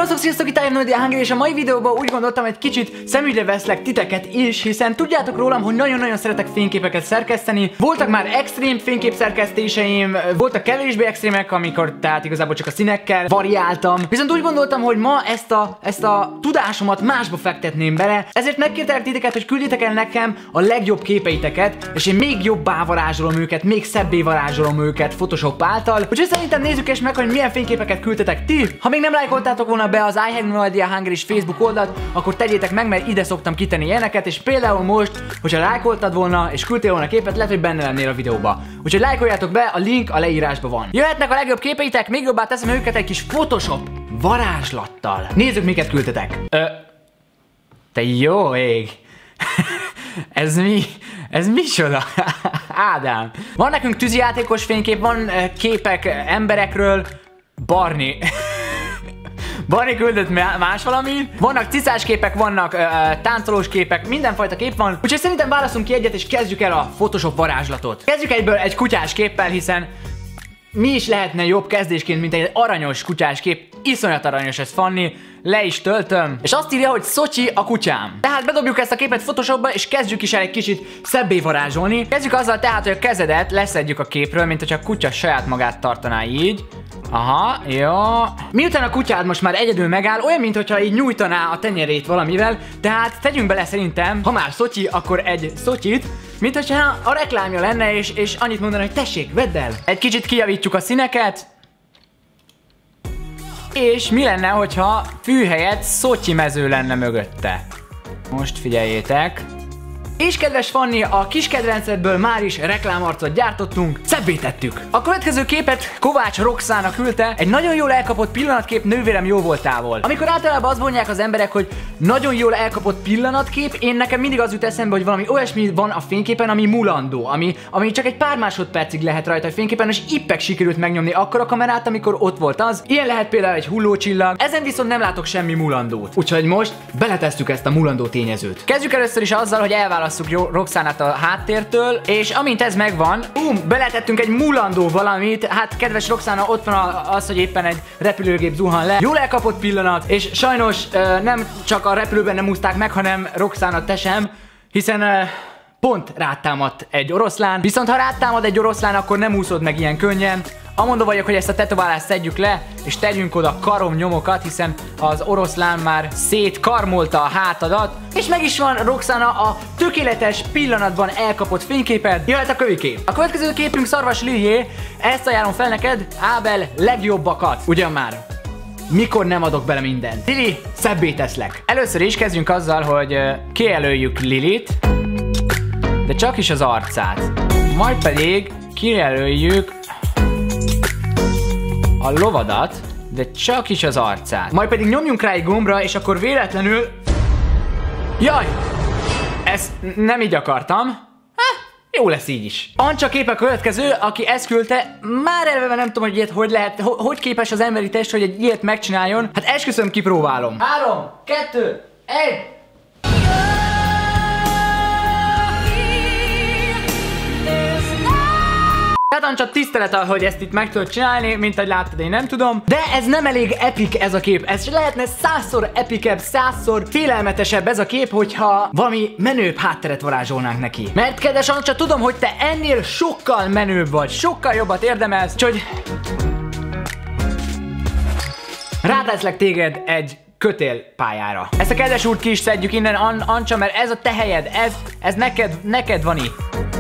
Sziasztok, itt Iron Hungry, és a mai videóban úgy gondoltam, egy kicsit szemügyre veszlek titeket is, hiszen tudjátok rólam, hogy nagyon-nagyon szeretek fényképeket szerkeszteni. Voltak már extrém fényképszerkesztéseim, voltak kevésbé extrémek, amikor tehát igazából csak a színekkel variáltam. Viszont úgy gondoltam, hogy ma ezt a tudásomat másba fektetném bele, ezért megkértelek titeket, hogy küldjétek el nekem a legjobb képeiteket, és én még jobbá varázsolom őket, még szebbé varázsolom őket Photoshop által. Úgyhogy szerintem nézzük és meg, hogy milyen fényképeket küldtetek ti. Ha még nem lájkoltátok volna be az Iron Hungry Facebook oldalt, akkor tegyétek meg, mert ide szoktam kitenni ilyeneket, és például most, hogyha lájkoltad volna és küldtél volna képet, lehet, hogy benne lennél a videóba. Úgyhogy lájkoljátok be, a link a leírásban van. Jöhetnek a legjobb képeitek, még jobbá teszem őket egy kis Photoshop varázslattal. Nézzük, miket küldtetek. Te jó ég! Ez mi? Ez micsoda? Ádám. Van nekünk tűzijátékos fénykép, van képek emberekről. Barni. Barni küldött más valami. Vannak cicás képek, vannak táncolós képek, mindenfajta kép van. Úgyhogy szerintem válaszunk ki egyet, és kezdjük el a Photoshop varázslatot. Kezdjük egyből egy kutyás képpel, hiszen mi is lehetne jobb kezdésként, mint egy aranyos kutyás kép. Iszonyat aranyos ez, Fanni. Le is töltöm. És azt írja, hogy Szocsi a kutyám. Tehát bedobjuk ezt a képet Photoshopba, és kezdjük is el egy kicsit szebbé varázsolni. Kezdjük azzal tehát, hogy a kezedet leszedjük a képről, mint hogyha a kutya saját magát tartaná így. Aha, jó. Miután a kutyád most már egyedül megáll, olyan, mintha így nyújtaná a tenyerét valamivel, tehát tegyünk bele szerintem, ha már Szocsi, akkor egy Szotyit, mint hogyha a reklámja lenne, és annyit mondaná, hogy tessék, vedd el. Egy kicsit kijavítjuk a színeket. És mi lenne, hogyha fű helyett Szotyi mező lenne mögötte? Most figyeljétek. És kedves Fanni, a kis kedvencedből már is reklámarcot gyártottunk, szebbé tettük. A következő képet Kovács Roxana küldte, egy nagyon jól elkapott pillanatkép Nővérem jó voltából. Amikor általában azt mondják az emberek, hogy nagyon jól elkapott pillanatkép, én nekem mindig az jut eszembe, hogy valami olyasmi van a fényképen, ami mulandó, ami csak egy pár másodpercig lehet rajta a fényképen, és éppen sikerült megnyomni akkor a kamerát, amikor ott volt az. Ilyen lehet például egy hullócsillag, ezen viszont nem látok semmi mulandót. Úgyhogy most beletesztük ezt a mulandó tényezőt. Kezdjük először is azzal, hogy elválasszuk Roxanát a háttértől, és amint ez megvan, beletettünk egy mulandó valamit. Hát kedves Roxana, ott van az, hogy éppen egy repülőgép zuhan le. Jól elkapott pillanat, és sajnos nem csak a repülőben nem úszták meg, hanem Roxana, te sem, hiszen pont rátámadt egy oroszlán. Viszont ha rátámad egy oroszlán, akkor nem úszod meg ilyen könnyen. Amondó vagyok, hogy ezt a tetoválást szedjük le, és tegyünk oda karomnyomokat, hiszen az oroszlán már szétkarmolta a hátadat. És meg is van, Roxana, a tökéletes pillanatban elkapott fényképed. Jöhet a kövikép. A következő képünk Szarvas Liljé, ezt ajánlom fel neked, Ábel legjobbakat. Ugyan már, mikor nem adok bele mindent. Lili, szebbé teszlek. Először is kezdjünk azzal, hogy kijelöljük Lilit, de csak is az arcát. Majd pedig kijelöljük a lovadat, de csak is az arcát. Majd pedig nyomjunk rá egy gombra, és akkor véletlenül... Jaj! Ezt nem így akartam. Jó lesz így is. Ancsa kép a következő, aki ezt küldte. Már eleve nem tudom, hogy ilyet hogy lehet, hogy képes az emberi test, hogy egy ilyet megcsináljon. Hát esküszöm, kipróbálom. 3, 2, 1... Hát Ancsa, tisztelet, hogy ezt itt meg tudod csinálni, mint ahogy láttad, én nem tudom. De ez nem elég epic ez a kép. Ez lehetne 100-szor epikebb, 100-szor félelmetesebb ez a kép, hogyha valami menőbb hátteret varázsolnánk neki. Mert kedves Ancsa, tudom, hogy te ennél sokkal menőbb vagy, sokkal jobbat érdemelsz, úgyhogy ráteszlek téged egy kötélpályára. Ezt a kedves úrt ki is szedjük innen, Ancsa, mert ez a te helyed, ez neked van itt.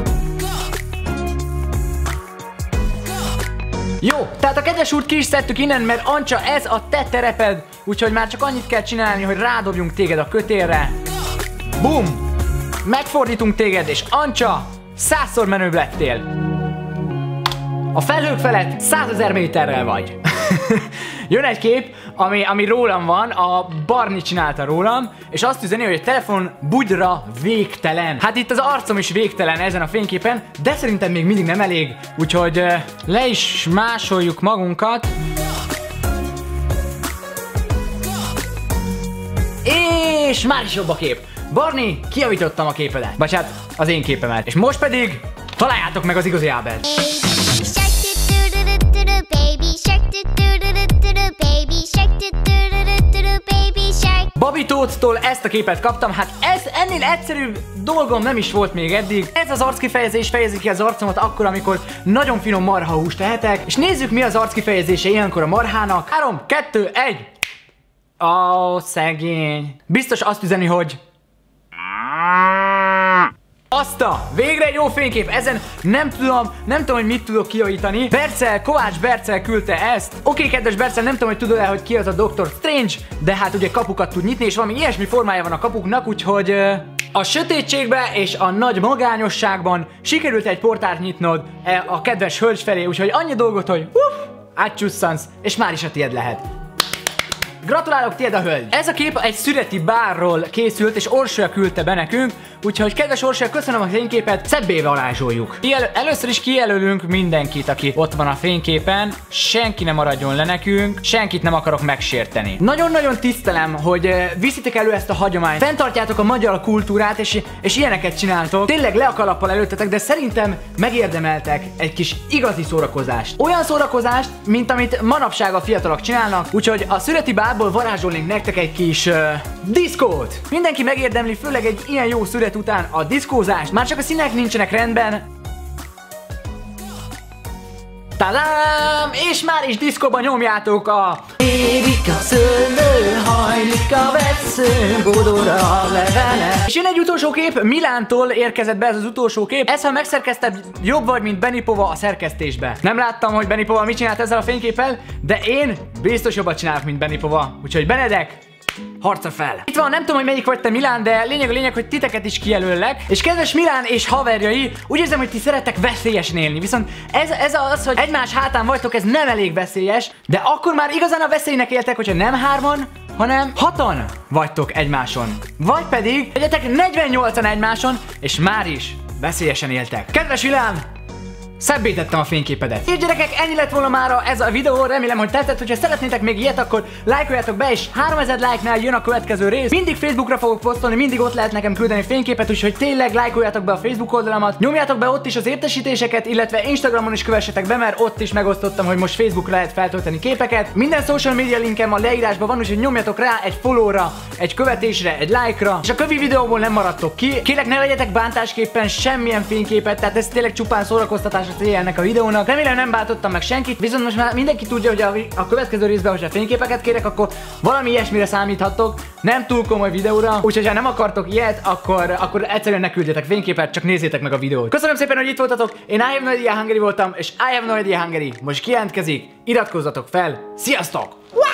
Jó, tehát a kedves úrt ki is szedtük innen, mert Ancsa, ez a te tereped, úgyhogy már csak annyit kell csinálni, hogy rádobjunk téged a kötélre. Bum! Megfordítunk téged, és Ancsa, 100-szor menőbb lettél. A felhők felett 100 000 méterrel vagy. Jön egy kép, ami rólam van, a Barni csinálta rólam, és azt üzeni, hogy a telefon bugyra végtelen. Hát itt az arcom is végtelen ezen a fényképen, de szerintem még mindig nem elég, úgyhogy le is másoljuk magunkat. És már is jobb a kép. Barni, kijavítottam a képedet. Bocsánat, az én képemet. És most pedig találjátok meg az igazi Ábelt. Baby shark, do do do do, baby shark, do do do do, baby shark, do do do do do. Habitótól ezt a képet kaptam, hát ez ennél egyszerűbb dolgom nem is volt még eddig. Ez az arckifejezés fejezi ki az arcomat akkor, amikor nagyon finom marhahúst tehetek. És nézzük, mi az arckifejezése ilyenkor a marhának. 3, 2, 1. Ó, szegény. Biztos azt üzeni, hogy... Azta! Végre egy jó fénykép! Ezen nem tudom, hogy mit tudok kijavítani. Bercel, Kovács Bercel küldte ezt. Oké, kedves Bercel, nem tudom, hogy tudod-e, hogy ki az a Dr. Strange, de hát ugye kapukat tud nyitni, és valami ilyesmi formája van a kapuknak, úgyhogy a sötétségbe és a nagy magányosságban sikerült egy portált nyitnod a kedves hölgy felé, úgyhogy annyi dolgot, hogy átcsusszansz, és már is a tiéd lehet. Gratulálok, tiéd a hölgy! Ez a kép egy szüreti bárról készült, és Orsolya küldte be nekünk, úgyhogy kedves Orsolya, köszönöm a fényképet, szebbé varázsoljuk. Először is kijelölünk mindenkit, aki ott van a fényképen, senki nem maradjon le nekünk, senkit nem akarok megsérteni. Nagyon-nagyon tisztelem, hogy viszitek elő ezt a hagyományt, fenntartjátok a magyar kultúrát, és ilyeneket csináltok. Tényleg le a kalappal előttetek, de szerintem megérdemeltek egy kis igazi szórakozást. Olyan szórakozást, mint amit manapság a fiatalok csinálnak, úgyhogy a szüreti bárból varázsolnénk nektek egy kis diszkót. Mindenki megérdemli, főleg egy ilyen jó szület után a diszkózást. Már csak a színek nincsenek rendben. Tadám! És már is diszkóban nyomjátok a... Érik a szőlő, hajlik a vesző, bodor a levele. És jön egy utolsó kép, Milántól érkezett be ez az utolsó kép. Ez, ha megszerkezted, jobb vagy, mint Benipova a szerkesztésbe. Nem láttam, hogy Benipova mit csinált ezzel a fényképpel, de én biztos jobbat csinálok, mint Benipova. Úgyhogy Benedek, harca fel! Itt van, nem tudom, hogy melyik vagy te, Milán, de lényeg, hogy titeket is kijelöllek. És kedves Milán és haverjai, úgy érzem, hogy ti szerettek veszélyesen élni. Viszont ez az, hogy egymás hátán vagytok, ez nem elég veszélyes. De akkor már igazán a veszélynek éltek, hogyha nem 3-an, hanem 6-an vagytok egymáson. Vagy pedig legyetek 48-an egymáson, és már is veszélyesen éltek. Kedves Milán! Szebbé tettem a fényképedet. Így gyerekek, ennyi lett volna mára ez a videó, remélem, hogy tetszett. Hogyha szeretnétek még ilyet, akkor lájkoljátok be, és 3000 like-nál jön a következő rész. Mindig Facebookra fogok posztolni, mindig ott lehet nekem küldeni fényképet, úgyhogy tényleg lájkoljátok be a Facebook oldalamat, nyomjátok be ott is az értesítéseket, illetve Instagramon is kövessetek be, mert ott is megosztottam, hogy most Facebookra lehet feltölteni képeket. Minden social media linkem a leírásban van, úgyhogy nyomjatok rá egy follow-ra, egy követésre, egy like-ra, és a kövi videóból nem maradtok ki. Kérlek, ne legyetek bántásképpen semmilyen fényképet, tehát ez tényleg csupán szórakoztatás a célja ennek a videónak. Remélem, nem bántottam meg senkit, viszont most már mindenki tudja, hogy a következő részben, hogyha fényképeket kérek, akkor valami ilyesmire számíthattok. Nem túl komoly videóra, úgyhogy ha nem akartok ilyet, akkor egyszerűen ne küldjetek fényképet, csak nézzétek meg a videót. Köszönöm szépen, hogy itt voltatok, én I have no idea Hungary voltam, és I have no idea Hungary most kijelentkezik, iratkozzatok fel, sziasztok!